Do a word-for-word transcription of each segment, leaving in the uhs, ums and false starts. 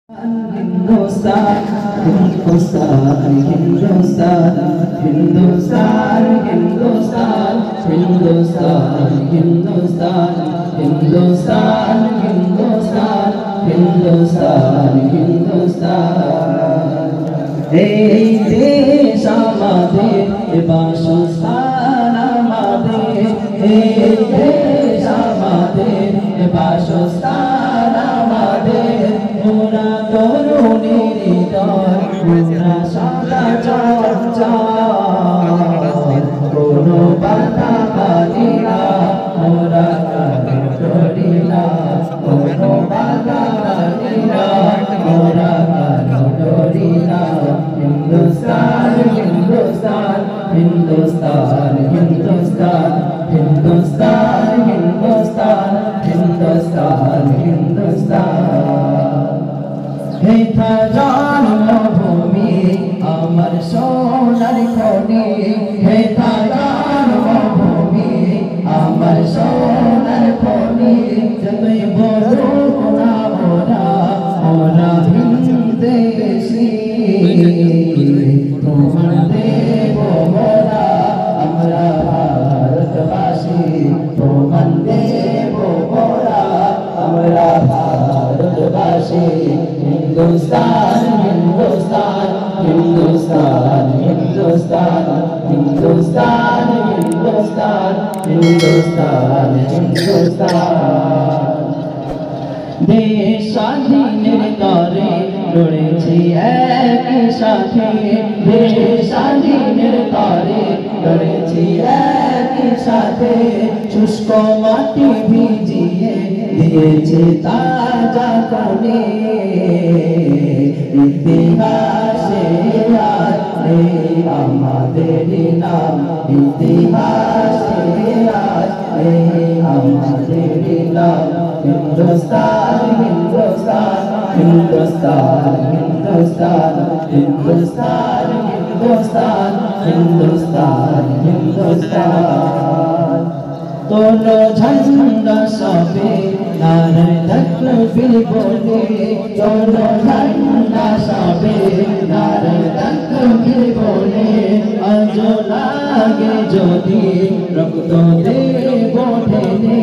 Hindustan, Hindustan, Hindustan, Hindustan, Hindustan, Hindustan, Hindustan, Hindustan, Hindustan, Hindustan, Hindustan. Hey desh amader, বাসস্থান আমাদের, hey desh amader, বাসস্থান আমাদের। মোরা তরুণীর হৃদয়, মোরা সদা চঞ্চল, কোনো বাধা মানি না, মোরা কারো ডরি না, কোনো বাধা মানি না, মোরা কারো ডরি না। হিন্দুস্তান, হিন্দুস্তান, হিন্দুস্তান, হিন্দুস্তান, হিন্দুস্তান, হিন্দুস্তান, হিন্দুস্তান, হিন্দুস্তান। হেথা জন্মভূমি আমার সোনার খনি, হেথা জন্মভূমি আমার সোনার খনি। যতই বলুক না মোরা, মোরা ভিনদেশী, তোমার দেব মোরা আমরা ভারতবাসী, তোমার দেব মোরা আমরা ভারতবাসী। Hindustan, Hindustan, Hindustan, Hindustan, Hindustan, Hindustan, Hindustan, Hindustan. দেশ স্বাধীনের তরে লড়েছি একই সাথে, দেশ স্বাধীনের তরে লড়েছি একই সাথে। শুষ্ক মাটি ভিজিয়ে দিয়েছে তাজা পানি, ইতিহাসে আজ নেই আমাদের নাম, ইতিহাসে আজ নেই আমাদের নাম। হিন্দুস্তান, হিন্দুস্তান, হিন্দুস্তান, হিন্দুস্তান, হিন্দুস্তান, হিন্দুস্তান, হিন্দুস্তান, হিন্দুস্তান। তোলো ঝন্ডা সবে নারায় তাকবীর বলে, তোলো ঝন্ডা সবে নারায় তাকবীর বলে। আজ লাগে যদি রক্ত দেব ঢেলে,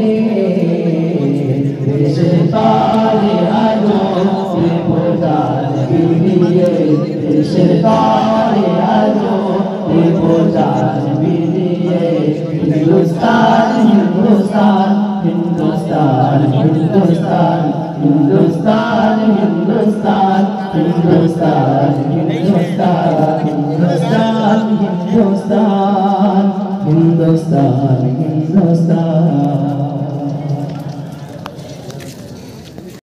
দেশের তরে আজো দেব জান বিলিয়ে, দেশের তরে আজো দেব জান বিলিয়ে। হিন্দুস্তান, হিন্দুস্তান, হিন্দুস্তান, হিন্দুস্তান, হিন্দুস্তান, হিন্দুস্তান, হিন্দুস্তান, হিন্দুস্তান, হিন্দুস্তান, হিন্দুস্তান, হিন্দুস্তান, হিন্দুস্তান।